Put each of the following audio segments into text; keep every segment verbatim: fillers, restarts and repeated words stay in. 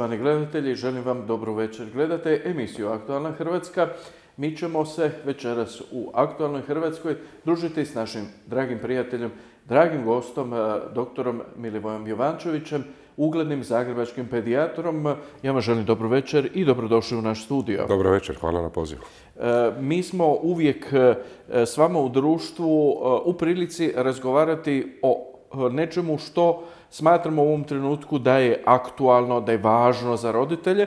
Poštovani gledatelji, želim vam dobru večer. Gledate emisiju Aktualna Hrvatska. Mi ćemo se večeras u Aktualnoj Hrvatskoj družiti s našim dragim prijateljem, dragim gostom, doktorom Milivojom Jovančevićem, uglednim zagrebačkim pedijatrom. Ja vam želim dobru večer i dobrodošli u naš studio. Dobro večer, hvala na pozivu. Mi smo uvijek s vama u društvu u prilici razgovarati o nečemu što smatramo u ovom trenutku da je aktualno, da je važno za roditelje.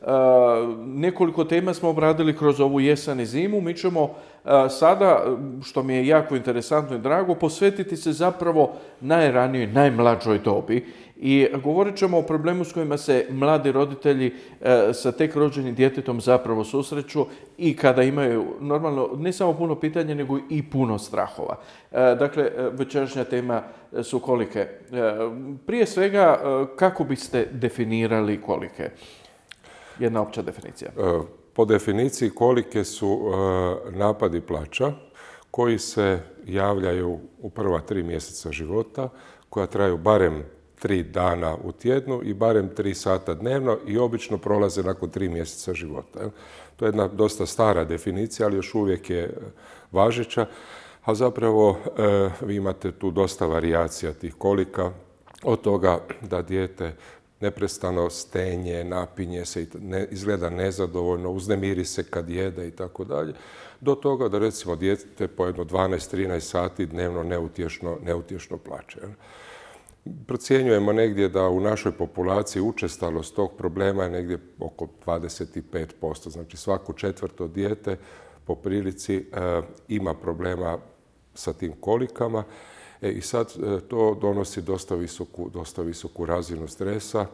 Nekoliko tema smo obradili kroz ovu jesen i zimu. Mi ćemo sada, što mi je jako interesantno i drago, posvetiti se zapravo najranijoj, najmlađoj dobi. I govorit ćemo o problemu s kojima se mladi roditelji sa tek rođenim djetetom zapravo susreću i kada imaju normalno ne samo puno pitanja, nego i puno strahova. Dakle, večerašnja tema su kolike. Prije svega, kako biste definirali kolike? Jedna opća definicija. Po definiciji kolike su napadi plača koji se javljaju u prva tri mjeseca života, koja traju barem tri dana u tjednu i barem tri sata dnevno i obično prolaze nakon tri mjeseca života. To je jedna dosta stara definicija, ali još uvijek je važeća, a zapravo vi imate tu dosta varijacija tih kolika, od toga da dijete neprestano stenje, napinje se, ne, izgleda nezadovoljno, uznemiri se kad jede i tako dalje, do toga da recimo dijete po jedno dvanaest do trinaest sati dnevno neutješno, neutješno plače. Procjenjujemo negdje da u našoj populaciji učestalost tog problema je negdje oko dvadeset pet posto. Znači svako četvrto dijete po prilici e, ima problema sa tim kolikama e, i sad e, to donosi dosta visoku, dosta visoku razinu stresa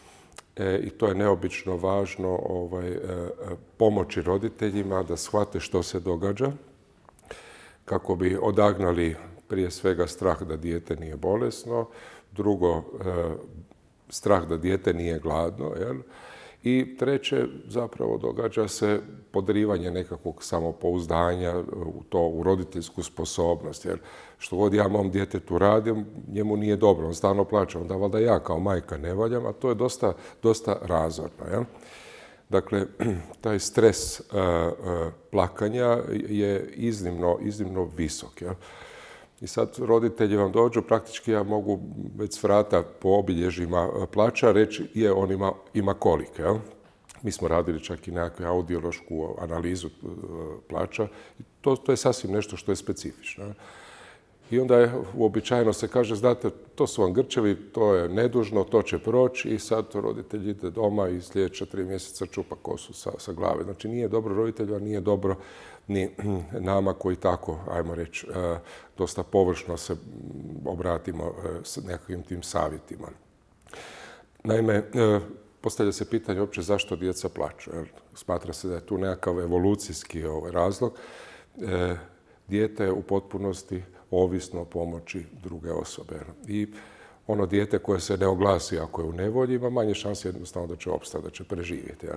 e, i to je neobično važno ovaj, e, pomoći roditeljima da shvate što se događa kako bi odagnali prije svega strah da dijete nije bolesno, drugo, strah da dijete nije gladno, jel? I treće, zapravo događa se podrivanje nekakvog samopouzdanja u to, u roditeljsku sposobnost. Jer što god ja mom djetetu radim, njemu nije dobro, on stalno plače, onda valjda ja kao majka ne valjam, a to je dosta, dosta razorno. Jel? Dakle, taj stres uh, uh, plakanja je iznimno, iznimno visok. Jel? I sad roditelji vam dođu, praktički ja mogu već s vrata po obilježjima plača reći je on ima, ima kolike. Jel? Mi smo radili čak i nekakvu audiološku analizu plača i to, to je sasvim nešto što je specifično. Jel? I onda je uobičajeno se kaže, znate, to su vam grčevi, to je nedužno, to će proći i sad roditelj ide doma i sljedeća tri mjeseca čupa kosu sa, sa glave. Znači nije dobro roditeljima, nije dobro ni nama koji tako, ajmo reći, dosta površno se obratimo s nekakvim tim savjetima. Naime, postavlja se pitanje uopće zašto djeca plaču. Smatra se da je tu nekakav evolucijski razlog. Dijete je u potpunosti ovisno o pomoći druge osobe. I ono dijete koje se ne oglasi ako je u nevolji ima manje šanse jednostavno da će opstati, da će preživjeti.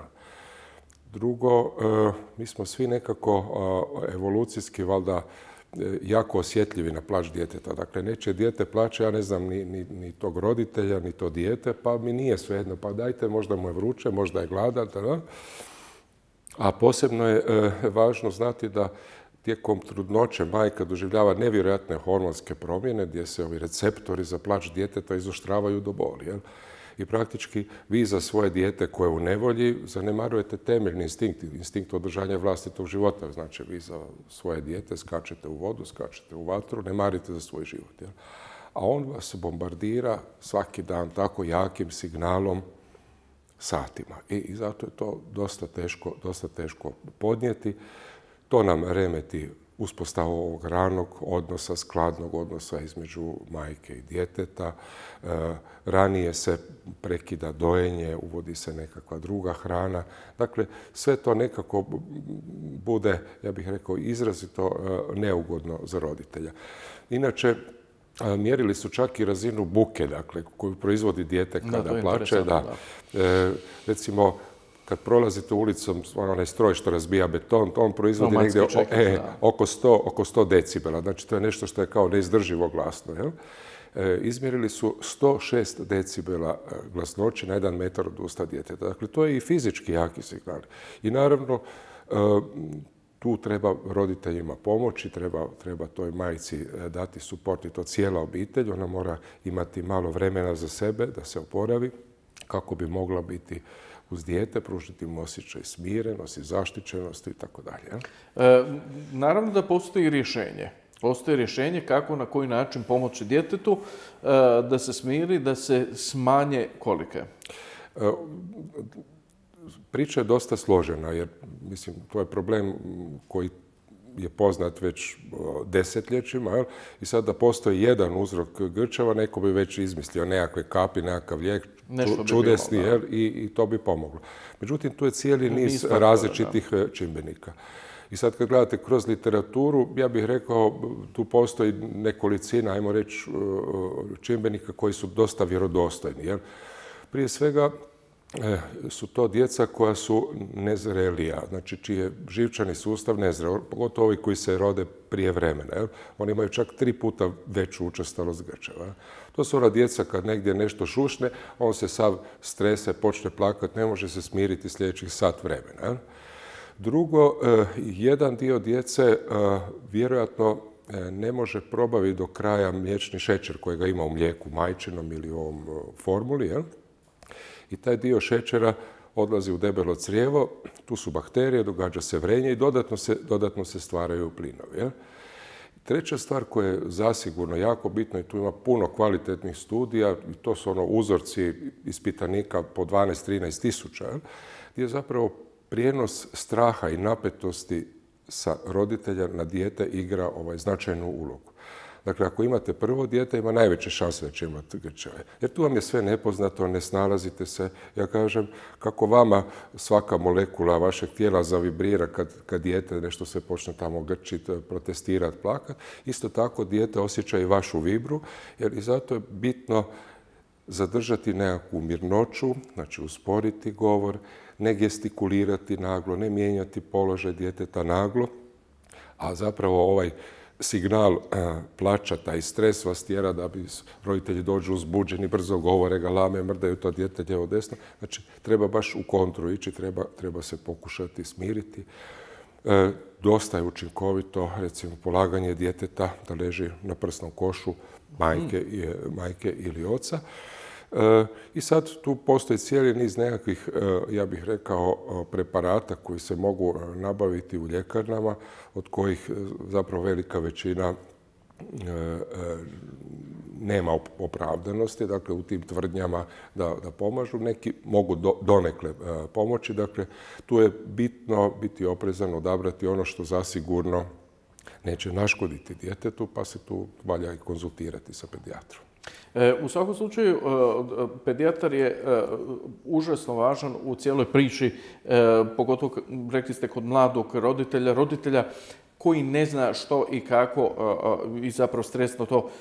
Drugo, mi smo svi nekako evolucijski valjda jako osjetljivi na plač djeteta. Dakle, neće dijete plaće, ja ne znam ni, ni, ni tog roditelja, ni to dijete, pa mi nije svejedno. Pa dajte, možda mu je vruće, možda je gladan. Da? A posebno je važno znati da tijekom trudnoće majka doživljava nevjerojatne hormonske promjene gdje se ovi receptori za plač djeteta izoštravaju do boli. Jel? I praktički vi za svoje dijete koje je u nevolji zanemarujete temeljni instinkt, instinkt održanja vlastitog života. Znači vi za svoje dijete skačete u vodu, skačete u vatru, ne marite za svoj život. Jel? A on vas bombardira svaki dan tako jakim signalom satima. I, i zato je to dosta teško, dosta teško podnijeti. To nam remeti uspostavu ovog ranog odnosa, skladnog odnosa između majke i djeteta. E, ranije se prekida dojenje, uvodi se nekakva druga hrana. Dakle, sve to nekako bude, ja bih rekao, izrazito e, neugodno za roditelja. Inače, e, mjerili su čak i razinu buke, dakle, koju proizvodi dijete kada da, plače. Da. Da. E, recimo, kad prolazite ulicom, onaj stroj što razbija beton, on proizvodi no, negdje čekaj, e, oko, sto, oko sto decibela. Znači, to je nešto što je kao neizdrživo glasno. Jel? izmjerili su sto šest decibela glasnoće na jedan metar od usta djeteta. Dakle, to je i fizički jaki signal. I naravno, tu treba roditeljima pomoći, treba, treba toj majci dati suport i to cijela obitelj. Ona mora imati malo vremena za sebe da se oporavi kako bi mogla biti uz dijete, pružiti mu osjećaj smirenosti, zaštićenosti i tako dalje. Naravno da postoji rješenje. Postoji rješenje kako, na koji način pomoći djetetu da se smiri, da se smanje kolike. Priča je dosta složena, jer mislim, to je problem koji je poznat već desetljećima. Jel? I sad da postoji jedan uzrok grčeva, neko bi već izmislio nekakve kapi, nekakav lijek, čudesni, bilo, jel? I, i to bi pomoglo. Međutim, tu je cijeli niz, niz različitih da. čimbenika. I sad kad gledate kroz literaturu, ja bih rekao, tu postoji nekolicina, ajmo reći, čimbenika koji su dosta vjerodostojni. Jel? Prije svega, su to djeca koja su nezrelija, znači čiji je živčani sustav nezreo, pogotovo ovi koji se rode prije vremena. Jel? Oni imaju čak tri puta veću učestalost grčeva. To su ona djeca kad negdje nešto šušne, on se sav strese, počne plakati, ne može se smiriti sljedećih sat vremena. Jel? Drugo, jedan dio djece vjerojatno ne može probaviti do kraja mliječni šećer kojega ima u mlijeku majčinom ili u ovom formuli. Jel? I taj dio šećera odlazi u debelo crijevo, tu su bakterije, događa se vrenje i dodatno se, dodatno se stvaraju plinovi. Jel? Treća stvar koja je zasigurno jako bitna i tu ima puno kvalitetnih studija, i to su ono uzorci ispitanika po dvanaest do trinaest tisuća, gdje je zapravo prijenos straha i napetosti sa roditelja na dijete igra ovaj značajnu ulogu. Dakle, ako imate prvo dijete, ima najveće šanse da će imati grčeve. Jer tu vam je sve nepoznato, ne snalazite se. Ja kažem, kako vama svaka molekula vašeg tijela zavibrira kad, kad dijete nešto se počne tamo grčiti, protestirati, plakati, isto tako dijete osjeća i vašu vibru, jer i zato je bitno zadržati nekakvu mirnoću, znači usporiti govor, ne gestikulirati naglo, ne mijenjati položaj djeteta naglo, a zapravo ovaj signal plaća, taj stres vas tjera da bi roditelji dođu uzbuđeni, brzo govore, galame, mrdaju to dijete lijevo desno. Znači, treba baš u kontru ići, treba, treba se pokušati smiriti. E, dosta je učinkovito, recimo, polaganje djeteta da leži na prsnom košu majke, mm. majke ili oca. E, I sad tu postoji cijeli niz nekakvih, e, ja bih rekao, preparata koji se mogu nabaviti u ljekarnama, od kojih zapravo velika većina e, e, nema opravdanosti, dakle u tim tvrdnjama da, da pomažu. Neki mogu do, donekle e, pomoći, dakle tu je bitno biti oprezan, odabrati ono što zasigurno neće naškoditi djetetu, pa se tu valja i konzultirati sa pedijatrom. U svakom slučaju, pedijatar je užasno važan u cijeloj priči, pogotovo, rekli ste, kod mladog roditelja, roditelja koji ne zna što i kako i zapravo stresno to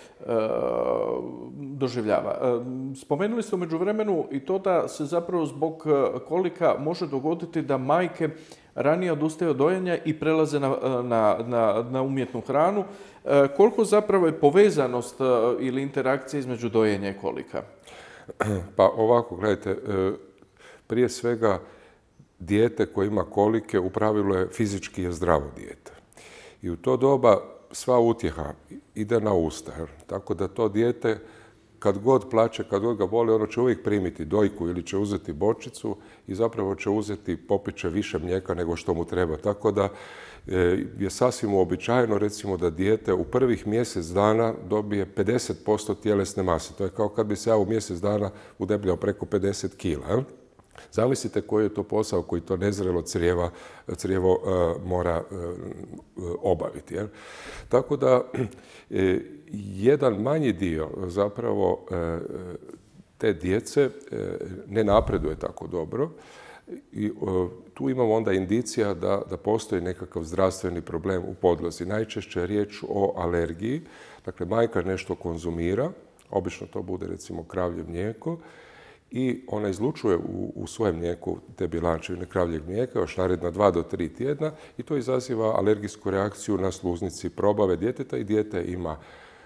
doživljava. Spomenuli ste u međuvremenu i to da se zapravo zbog kolika može dogoditi da majke ranije odustaju od dojenja i prelaze na, na, na, na umjetnu hranu. Koliko zapravo je povezanost ili interakcija između dojenja i kolika? Pa ovako, gledajte, prije svega dijete koje ima kolike u pravilu je fizički je zdravo dijete. I u to doba sva utjeha ide na usta. Tako da to dijete kad god plače, kad god ga boli, ono će uvijek primiti dojku ili će uzeti bočicu i zapravo će uzeti, popit će više mlijeka nego što mu treba. Tako da je sasvim uobičajeno, recimo, da dijete u prvih mjesec dana dobije pedeset posto tjelesne mase. To je kao kad bi se ja u mjesec dana udebljao preko pedeset kila. Jel? Zamislite koji je to posao koji to nezrelo crijeva, crijevo uh, mora uh, obaviti. Jel? Tako da e, jedan manji dio zapravo uh, te djece uh, ne napreduje tako dobro i uh, tu imamo onda indicija da, da postoji nekakav zdravstveni problem u podlozi. Najčešće je riječ o alergiji, dakle majka nešto konzumira, obično to bude recimo kravlje mlijeko, i ona izlučuje u, u svojem mlijeku te bjelančevine kravljeg mlijeka još naredna dva do tri tjedna i to izaziva alergijsku reakciju na sluznici probave djeteta i dijete ima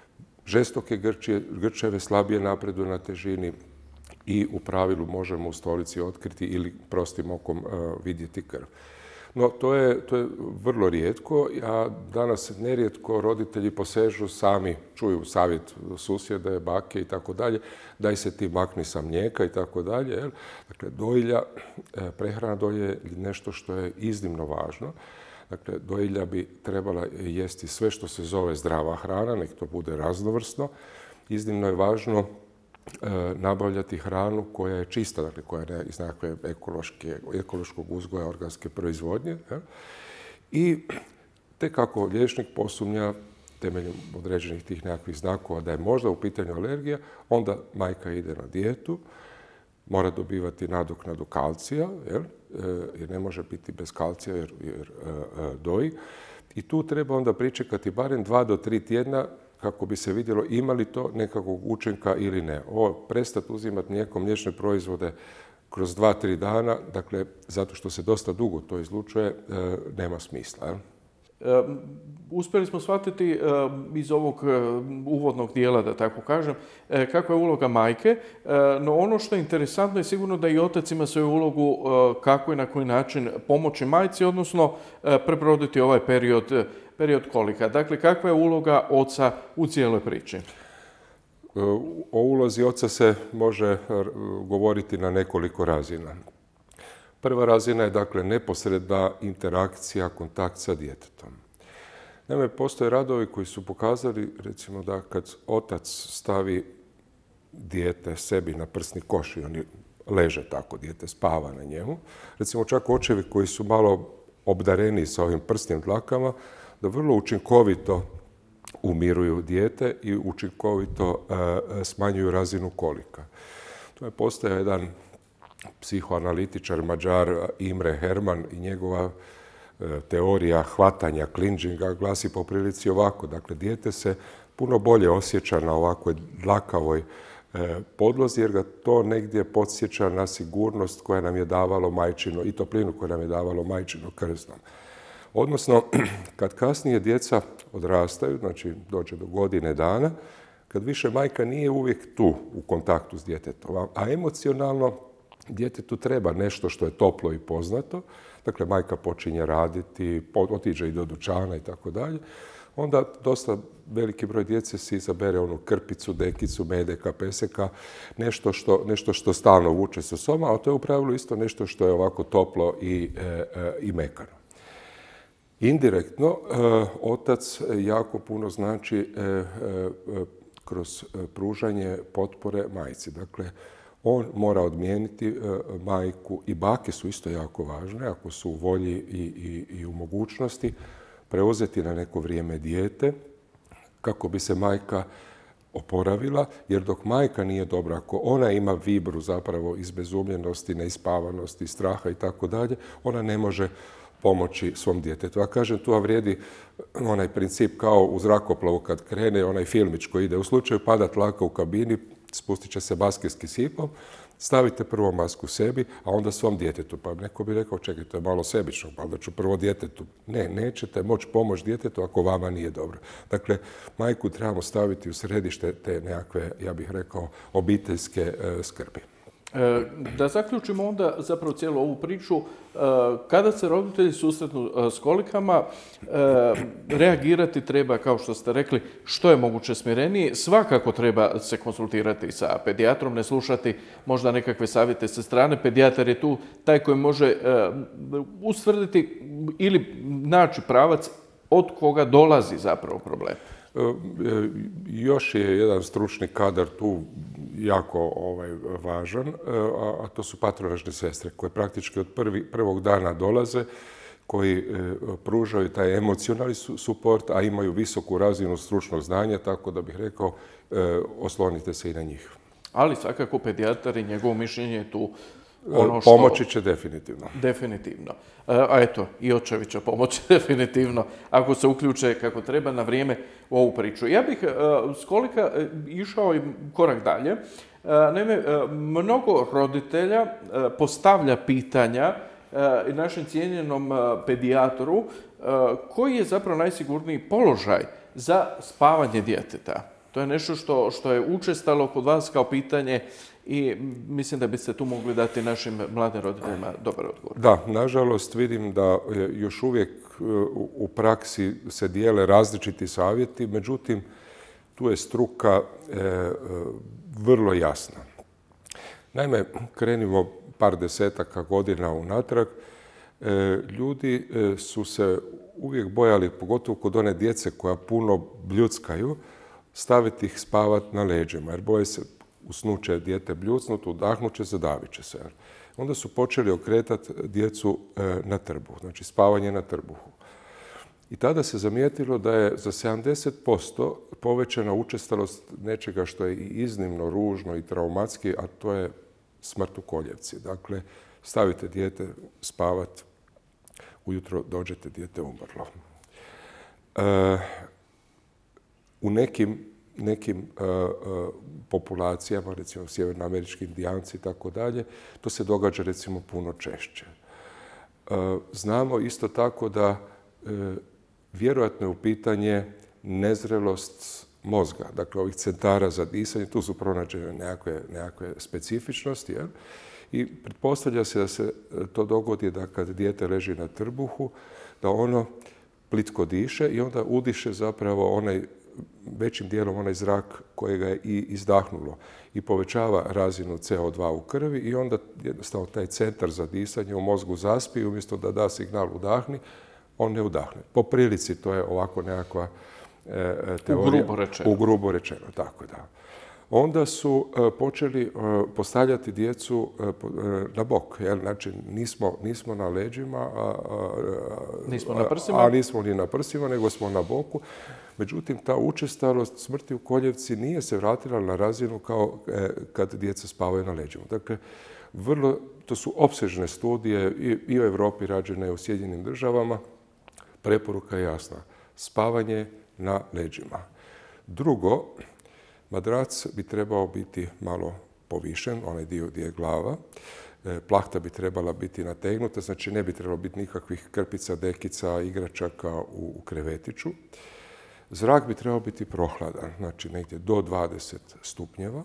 žestoke grčeve slabije napreduju na težini i u pravilu možemo u stolici otkriti ili prostim okom vidjeti krv. No, to je, to je vrlo rijetko, a danas nerijetko roditelji posežu sami, čuju savjet susjede, bake i tako dalje, daj se ti makni sa mlijeka i tako dalje. Dakle, dojilja, prehrana dojilja je nešto što je iznimno važno. Dakle, dojilja bi trebala jesti sve što se zove zdrava hrana, nek to bude raznovrsno. Iznimno je važno nabavljati hranu koja je čista, dakle koja je iz nekakve ekološkog uzgoja, organske proizvodnje. Ja? I tek ako liječnik posumnja temeljem određenih tih nekakvih znakova da je možda u pitanju alergija, onda majka ide na dijetu, mora dobivati nadoknadu kalcija, jer, jer ne može biti bez kalcija jer, jer doji. I tu treba onda pričekati barem dva do tri tjedna kako bi se vidjelo ima li to nekakvog učinka ili ne. Ovo prestati uzimati mlijeko, mliječne proizvode kroz dva, tri dana, dakle, zato što se dosta dugo to izlučuje, nema smisla. Je? E, uspjeli smo shvatiti e, iz ovog e, uvodnog dijela, da tako kažem, e, kakva je uloga majke, e, no ono što je interesantno je sigurno da i otac ima svoju ulogu e, kako i na koji način pomoći majci, odnosno e, prebroditi ovaj period period kolika. Dakle, kakva je uloga oca u cijeloj priči? O ulozi oca se može govoriti na nekoliko razina. Prva razina je, dakle, neposredna interakcija, kontakt sa djetetom. Naime, postoje radovi koji su pokazali, recimo, da kad otac stavi dijete sebi na prsni koš i oni leže tako, dijete spava na njemu, recimo čak očevi koji su malo obdareni sa ovim prsnim dlakama, da vrlo učinkovito umiruju dijete i učinkovito e, smanjuju razinu kolika. To je postoje jedan psihoanalitičar Mađar Imre Herman i njegova e, teorija hvatanja, klinđinga glasi po prilici ovako. Dakle, dijete se puno bolje osjeća na ovakvoj dlakavoj e, podlozi jer ga to negdje podsjeća na sigurnost koja nam je davalo majčino i toplinu koju nam je davalo majčino krzno. Odnosno, kad kasnije djeca odrastaju, znači dođe do godine dana, kad više majka nije uvijek tu u kontaktu s djetetom, a emocionalno djetetu treba nešto što je toplo i poznato, dakle majka počinje raditi, otiđe i do dućana i tako dalje, onda dosta veliki broj djece si izabere onu krpicu, dekicu, medeka, peseka, nešto što, nešto što stalno vuče sa sobom, a to je u pravilu isto nešto što je ovako toplo i, e, e, i mekano. Indirektno, otac jako puno znači kroz pružanje potpore majci. Dakle, on mora odmijeniti majku i bake su isto jako važne, ako su u volji i, i, i u mogućnosti, preuzeti na neko vrijeme dijete kako bi se majka oporavila, jer dok majka nije dobra, ako ona ima vibru zapravo izbezumljenosti, neispavanosti, straha i tako dalje, ona ne može pomoći svom djetetu. A kažem, tu vrijedi onaj princip kao u zrakoplovu kad krene onaj filmić koji ide. U slučaju pada tlaka u kabini, spustit će se maske s kisipom, stavite prvo masku sebi, a onda svom djetetu. Pa neko bi rekao, čekaj, to je malo sebično, pa onda ću prvo djetetu. Ne, nećete moći pomoći djetetu ako vama nije dobro. Dakle, majku trebamo staviti u središte te nekakve, ja bih rekao, obiteljske e, skrbi. Da zaključimo onda zapravo cijelu ovu priču, kada se roditelji susretnu s kolikama, reagirati treba, kao što ste rekli, što je moguće smirenije. Svakako treba se konsultirati sa pedijatrom, ne slušati možda nekakve savjete sa strane. Pedijatar je tu taj koji može ustvrditi ili naći pravac od koga dolazi zapravo problem. Još je jedan stručni kadar tu jako ovaj, važan, a, a to su patronažne sestre koje praktički od prvi, prvog dana dolaze, koji e, pružaju taj emocionalni su, suport, a imaju visoku razinu stručnog znanja, tako da bih rekao, e, oslonite se i na njih. Ali svakako pedijatar i njegovo mišljenje je tu ono što... Pomoći će definitivno. Definitivno. A eto, i očevi će pomoći definitivno ako se uključe kako treba na vrijeme u ovu priču. Ja bih s kolika išao i korak dalje. Naime, mnogo roditelja postavlja pitanja i našem cijenjenom pedijatoru koji je zapravo najsigurniji položaj za spavanje djeteta. To je nešto što, što je učestalo kod vas kao pitanje i mislim da biste tu mogli dati našim mladim roditeljima dobar odgovor. Da, nažalost vidim da još uvijek u praksi se dijele različiti savjeti, međutim tu je struka e, vrlo jasna. Naime, krenimo par desetaka godina unatrag, e, ljudi su se uvijek bojali, pogotovo kod one djece koja puno bljuckaju, staviti ih spavat na leđima, jer boje se usnuće dijete bljucnut, udahnut će, zadavit će se. Onda su počeli okretati djecu na trbuh, znači spavanje na trbuhu. I tada se zamijetilo da je za sedamdeset posto povećana učestalost nečega što je i iznimno ružno i traumatski, a to je smrt u koljevci. Dakle, stavite dijete spavat, ujutro dođete, dijete umrlo. E, u nekim, nekim e, e, populacijama, recimo sjevernoamerički indijanci i tako dalje, to se događa recimo puno češće. E, znamo isto tako da e, vjerojatno je u pitanje nezrelost mozga, dakle ovih centara za disanje, tu su pronađene nekakve, nekakve specifičnosti, jel? I pretpostavlja se da se to dogodi da kad dijete leži na trbuhu, da ono plitko diše i onda udiše zapravo onaj, većim dijelom onaj zrak kojega je i izdahnulo i povećava razinu C O dva u krvi i onda jednostavno taj centar za disanje u mozgu zaspi i umjesto da da signal udahni, on ne udahne. Po prilici to je ovako nekakva e, teorija. U grubo rečeno. U grubo rečeno, tako da. Onda su e, počeli e, postavljati djecu e, na bok. Jel? Znači, nismo, nismo na leđima, a, a, nismo na prsima. a nismo ni na prsima, nego smo na boku. Međutim, ta učestalost smrti u koljevci nije se vratila na razinu kao e, kad djeca spavaju na leđima. Dakle, vrlo, to su opsežne studije i, i u Europi rađene i u Sjedinjenim državama. Preporuka je jasna. Spavanje na leđima. Drugo, madrac bi trebao biti malo povišen, onaj dio gdje je glava. Plahta bi trebala biti nategnuta, znači ne bi trebalo biti nikakvih krpica, dekica, igračaka u, u krevetiću. Zrak bi trebao biti prohladan, znači negdje do dvadeset stupnjeva.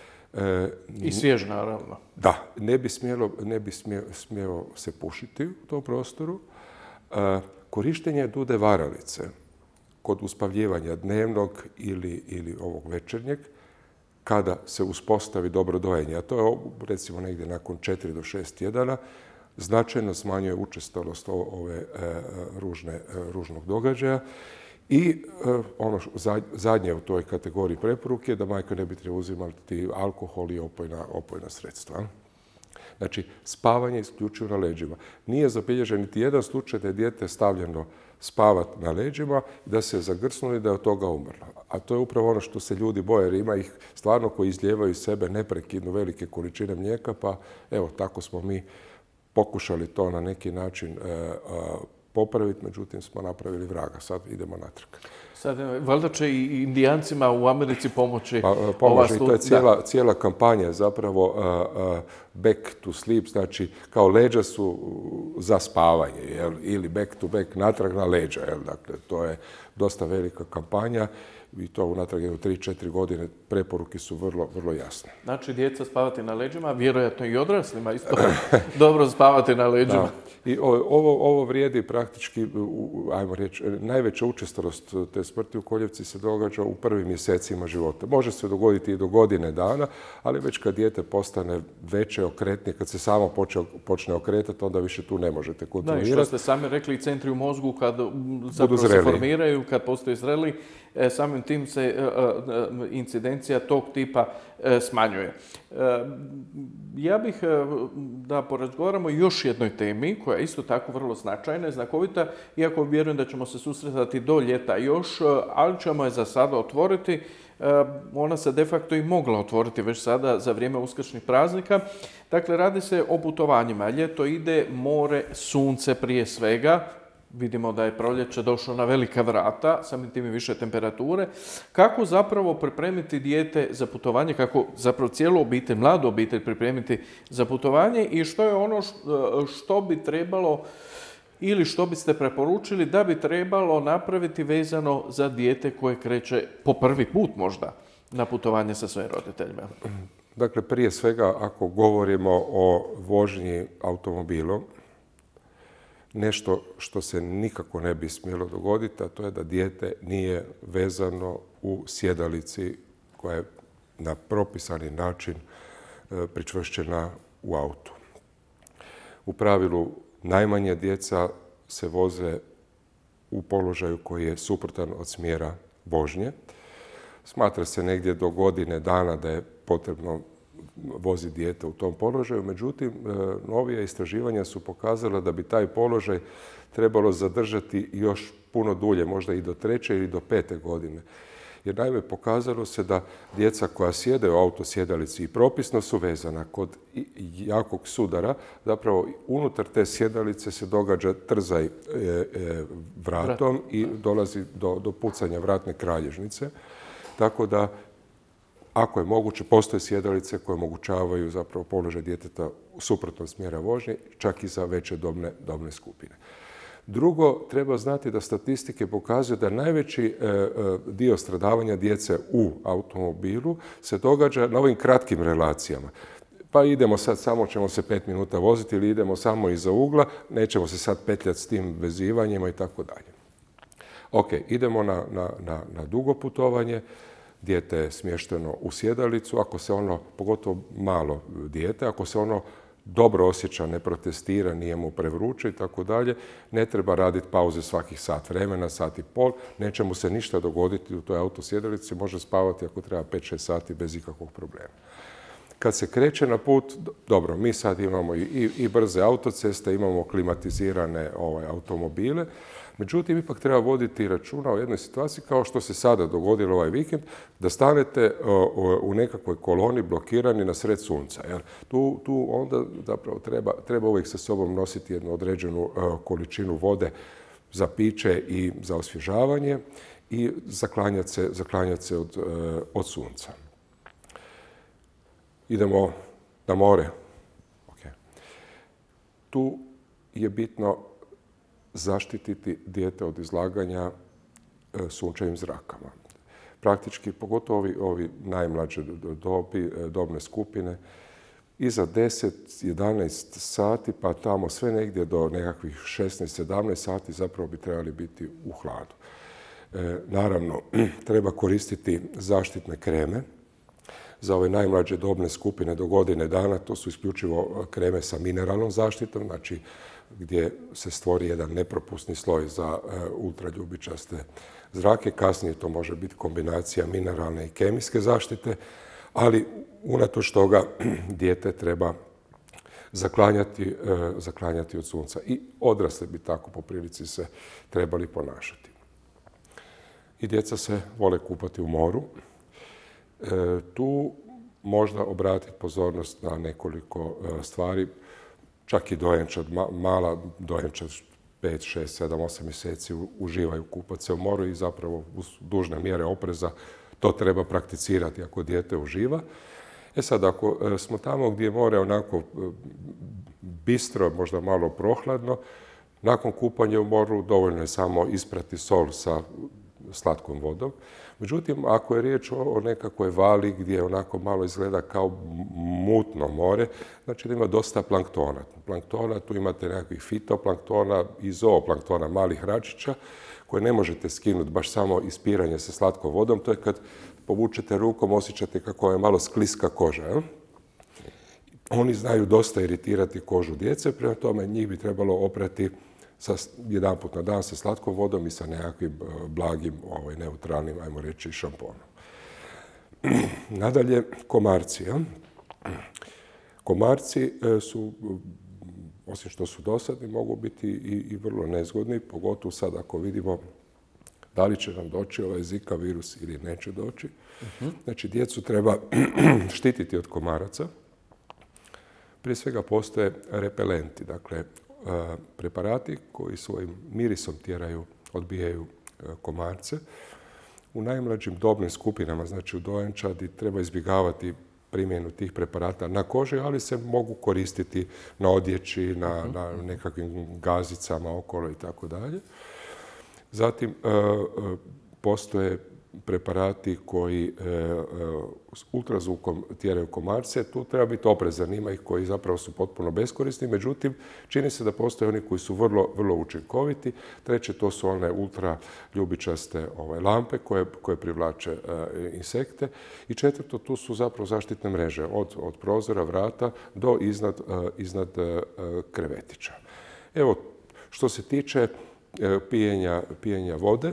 E, I svjež, naravno. Da, ne bi smjelo, ne bi smjelo, smjelo se pušiti u tom prostoru. E, korištenje dude varalice kod uspavljivanja dnevnog ili, ili ovog večernjeg, kada se uspostavi dobro dojenje, a to je recimo negdje nakon četiri do šest tjedana, značajno smanjuje učestalost ove e, ružne, e, ružnog događaja. I e, ono zadnje u toj kategoriji preporuke je da majka ne bi trebala uzimati alkohol i opojna, opojna sredstva. Znači, spavanje isključivo na leđima. Nije zabilježen niti jedan slučaj da je dijete stavljeno spavat na leđima, da se zagrsnulo i da je od toga umrlo. A to je upravo ono što se ljudi boje, jer ima ih stvarno koji izlijevaju iz sebe neprekidno velike količine mlijeka, pa evo, tako smo mi pokušali to na neki način e, e, popraviti, međutim smo napravili vraga. Sad idemo natrag. Sad, valjda će i indijancima u Americi pomoći pa, ova studija. To je cijela, cijela kampanja zapravo uh, uh, back to sleep, znači kao leđa su za spavanje, jel? Ili back to back, natrag na leđa. Jel? Dakle, to je dosta velika kampanja i to unatrag jedno tri četiri godine preporuke su vrlo, vrlo jasne. Znači, djeca spavati na leđima, vjerojatno i odraslima isto dobro spavati na leđima. Da. I ovo, ovo vrijedi praktički, ajmo reći, najveća učestalost te smrti u koljevci se događa u prvim mjesecima života. Može se dogoditi i do godine dana, ali već kad dijete postane veće, okretnije, kad se samo počne, počne okretati, onda više tu ne možete kontrolirati. Da, i što ste sami rekli, centri u mozgu kad zapravo se formiraju, kad postoje zreli, samim tim se incidencija tog tipa smanjuje. Ja bih da porazgovaramo još jednoj temi koja je isto tako vrlo značajna i znakovita, iako vjerujem da ćemo se susretati do ljeta još, ali ćemo je za sada otvoriti. Ona se de facto i mogla otvoriti već sada za vrijeme uskršnjih praznika. Dakle, radi se o putovanjima. Ljeto ide, more, sunce prije svega. Vidimo da je proljeće došlo na velika vrata, samim tim i više temperature. Kako zapravo pripremiti dijete za putovanje, kako zapravo cijelu obitelj, mladu obitelj pripremiti za putovanje i što je ono što bi trebalo ili što biste preporučili da bi trebalo napraviti vezano za dijete koje kreće po prvi put možda na putovanje sa svojim roditeljima? Dakle, prije svega, ako govorimo o vožnji automobilom, nešto što se nikako ne bi smjelo dogoditi, a to je da dijete nije vezano u sjedalici koja je na propisani način pričvršćena u autu. U pravilu, najmanje djeca se voze u položaju koji je suprotan od smjera vožnje. Smatra se negdje do godine dana da je potrebno voziti dijete u tom položaju, međutim, novija istraživanja su pokazala da bi taj položaj trebalo zadržati još puno dulje, možda i do treće ili do pete godine. Jer naime pokazalo se da djeca koja sjede u autosjedalici i propisno su vezana kod jakog sudara, zapravo unutar te sjedalice se događa trzaj e, e, vratom i dolazi do, do pucanja vratne kralježnice. Tako da, ako je moguće, postoje sjedalice koje omogućavaju zapravo položaj djeteta u suprotnom smjera vožnje, čak i za veće dobne, dobne skupine. Drugo, treba znati da statistike pokazuju da najveći dio stradavanja djece u automobilu se događa na ovim kratkim relacijama. Pa idemo sad, samo ćemo se pet minuta voziti ili idemo samo iza ugla, nećemo se sad petljati s tim vezivanjima i tako dalje. Ok, idemo na, na, na, na dugo putovanje. Dijete je smješteno u sjedalicu, ako se ono, pogotovo malo dijete, ako se ono dobro osjeća, ne protestira, nije mu prevruće i tako dalje, ne treba raditi pauze svakih sat vremena, sat i pol, neće mu se ništa dogoditi u toj autosjedalici, može spavati ako treba pet šest sati bez ikakvog problema. Kad se kreće na put, dobro, mi sad imamo i, i, i brze autoceste, imamo klimatizirane ovaj, automobile, međutim, ipak treba voditi računa o jednoj situaciji kao što se sada dogodilo ovaj vikend, da stanete o, u nekakvoj koloni blokirani na sred sunca. Jer tu, tu onda zapravo treba, treba uvijek sa sobom nositi jednu određenu uh, količinu vode za piće i za osvježavanje i zaklanjati se, zaklanjati se od, uh, od sunca. Idemo na more. Okay. Tu je bitno zaštititi dijete od izlaganja sunčevim zrakama. Praktički, pogotovo ovi, ovi najmlađe dobi, dobne skupine, iza deset jedanaest sati, pa tamo sve negdje do nekakvih šesnaest sedamnaest sati zapravo bi trebali biti u hladu. E, naravno, treba koristiti zaštitne kreme. Za ove najmlađe dobne skupine do godine dana to su isključivo kreme sa mineralnom zaštitom, znači gdje se stvori jedan nepropusni sloj za ultraljubičaste zrake. Kasnije to može biti kombinacija mineralne i kemijske zaštite, ali unatoč toga dijete treba zaklanjati, zaklanjati od sunca. I odrasli bi tako po prilici se trebali ponašati. I djeca se vole kupati u moru. E, tu možda obratiti pozornost na nekoliko e, stvari. Čak i dojenčad, mala dojenčad, pet, šest, sedam, osam mjeseci uživaju kupati se u moru i zapravo uz dužne mjere opreza to treba prakticirati ako dijete uživa. E sad, ako smo tamo gdje je more onako bistro, možda malo prohladno, nakon kupanja u moru dovoljno je samo isprati sol sa slatkom vodom. Međutim, ako je riječ o nekakvoj vali gdje onako malo izgleda kao mutno more, znači da ima dosta planktona. Planktona, tu imate nekakvih fitoplanktona i zooplanktona, malih račića, koje ne možete skinuti baš samo ispiranje sa slatkom vodom. To je kad povučete rukom, osjećate kako je malo skliska koža. Je? Oni znaju dosta iritirati kožu djece, prema tome njih bi trebalo oprati sa, jedan put na dan sa slatkom vodom i sa nekakvim blagim, ovaj, neutralnim, ajmo reći, šamponom. Nadalje, komarci. Ja? Komarci su, osim što su dosadni, mogu biti i, i vrlo nezgodni, pogotovo sad ako vidimo da li će nam doći ovaj Zika virus ili neće doći. Uh-huh. Znači, djecu treba štititi od komaraca. Prije svega postoje repelenti, dakle, preparati koji svojim mirisom tjeraju, odbijaju komarce. U najmlađim dobnim skupinama, znači u dojenčadi, treba izbjegavati primjenu tih preparata na koži, ali se mogu koristiti na odjeći, na, na nekakvim gazicama okolo i tako dalje. Zatim, postoje preparati koji s ultrazvukom tjeraju komarce. Tu treba biti oprezan, ima ih koji zapravo su potpuno beskorisni, međutim, čini se da postoje oni koji su vrlo, vrlo učinkoviti. Treće, to su one ultra ljubičaste ovaj, lampe koje, koje privlače e, insekte. I četvrto, tu su zapravo zaštitne mreže od, od prozora, vrata do iznad, e, iznad e, krevetića. Evo, što se tiče e, pijenja, pijenja vode,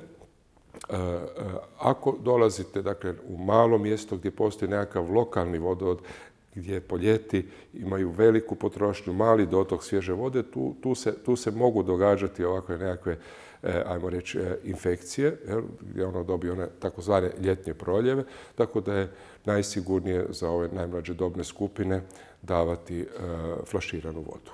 ako dolazite dakle, u malo mjesto gdje postoji nekakav lokalni vodovod, gdje po ljeti imaju veliku potrošnju, mali dotok svježe vode, tu, tu, se, tu se mogu događati ovakve nekakve, ajmo reći, infekcije, gdje ono dobije one takozvane ljetnje proljeve, tako da je najsigurnije za ove najmlađe dobne skupine davati flaširanu vodu.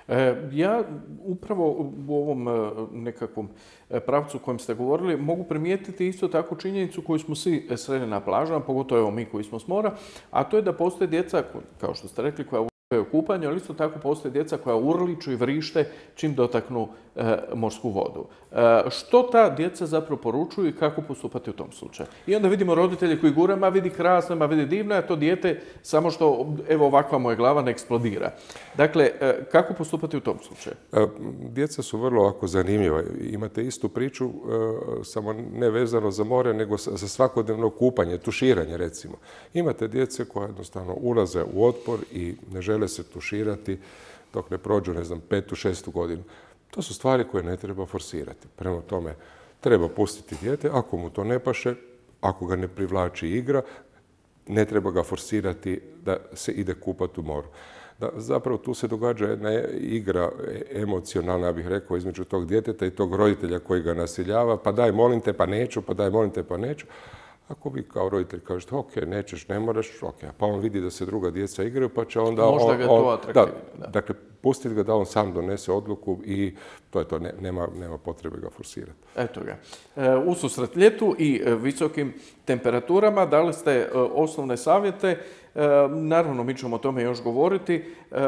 Ja upravo u ovom nekakvom pravcu o kojem ste govorili mogu primijetiti isto tako činjenicu koju smo svi sreli na plažama, pogotovo evo mi koji smo s mora, a to je da postoje djeca, kao što ste rekli, koja u kupanju, ali isto tako postoje djeca koja urliču i vrište čim dotaknu e, morsku vodu. E, što ta djeca zapravo poručuju i kako postupati u tom slučaju? I onda vidimo roditelje koji gure, ma vidi krasno, ma vidi divno, a to dijete samo što, evo ovakva moja glava ne eksplodira. Dakle, e, kako postupati u tom slučaju? E, djeca su vrlo ovako zanimljiva. Imate istu priču, e, samo ne vezano za more, nego za svakodnevno kupanje, tuširanje recimo. Imate djece koja jednostavno ulaze u otpor i ne žele se tuširati dok ne prođu, ne znam, petu, šestu godinu. To su stvari koje ne treba forsirati. Prema tome, treba pustiti dijete, ako mu to ne paše, ako ga ne privlači igra, ne treba ga forsirati da se ide kupati u moru. Da, zapravo tu se događa jedna igra emocionalna, ja bih rekao, između tog djeteta i tog roditelja koji ga nasiljava, pa daj molim te, pa neću, pa daj molim te, pa neću. Ako vi kao roditelj kažete, ok, nećeš, ne moraš, ok, pa on vidi da se druga djeca igraju, pa će onda... Možda on, ga to atraktivno, da, da. Dakle, pustiti ga da on sam donese odluku i to je to, ne, nema, nema potrebe ga forsirati. Eto ga. E, ususret ljetu i visokim temperaturama dali ste e, osnovne savjete. E, naravno, mi ćemo o tome još govoriti. E,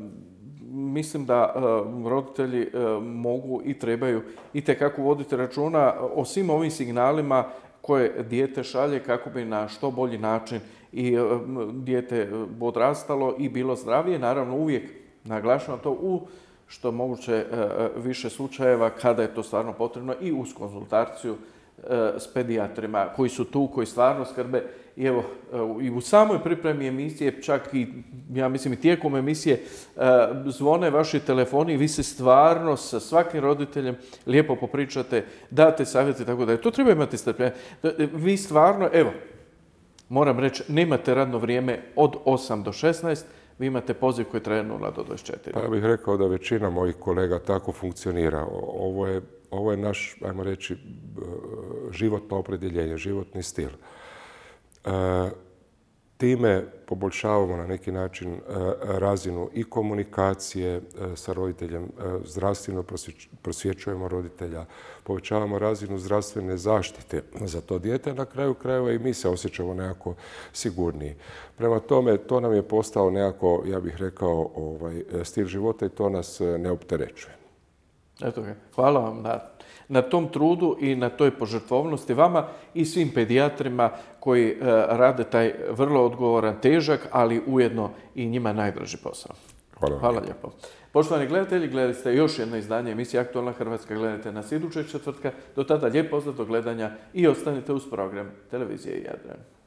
Mislim da e, roditelji e, mogu i trebaju itekako voditi računa o svim ovim signalima koje dijete šalje kako bi na što bolji način i e, dijete odrastalo i bilo zdravije. Naravno, uvijek naglašavam to u što moguće e, više slučajeva kada je to stvarno potrebno i uz konzultaciju e, s pedijatrima koji su tu, koji stvarno skrbe. I evo, i u samoj pripremi emisije, čak i, ja mislim, i tijekom emisije, zvone vaši telefoni i vi se stvarno sa svakim roditeljem lijepo popričate, date savjete, tako da je. To treba imati strpljenje. Vi stvarno, evo, moram reći, nemate radno vrijeme od osam do šesnaest, vi imate poziv koji traje nula do dvadeset četiri. Pa ja bih rekao da većina mojih kolega tako funkcionira. Ovo je, ovo je naš, ajmo reći, životno opredjeljenje, životni stil. E, time poboljšavamo na neki način e, razinu i komunikacije e, sa roditeljem, e, zdravstveno prosvjećujemo roditelja, povećavamo razinu zdravstvene zaštite za to dijete, na kraju krajeva i mi se osjećamo nekako sigurniji. Prema tome, to nam je postao nekako, ja bih rekao, ovaj, stil života i to nas ne opterećuje. Eto ga. Hvala vam na, na tom trudu i na toj požrtvovnosti vama i svim pedijatrima koji e, rade taj vrlo odgovoran, težak, ali ujedno i njima najdraži posao. Hvala vam. Hvala lijepo. Poštovani gledatelji, gledali ste još jedno izdanje emisije Aktualna Hrvatska. Gledajte nas idućeg četvrtka. Do tada lijep pozdrav do gledanja i ostanite uz program Televizije Jadran.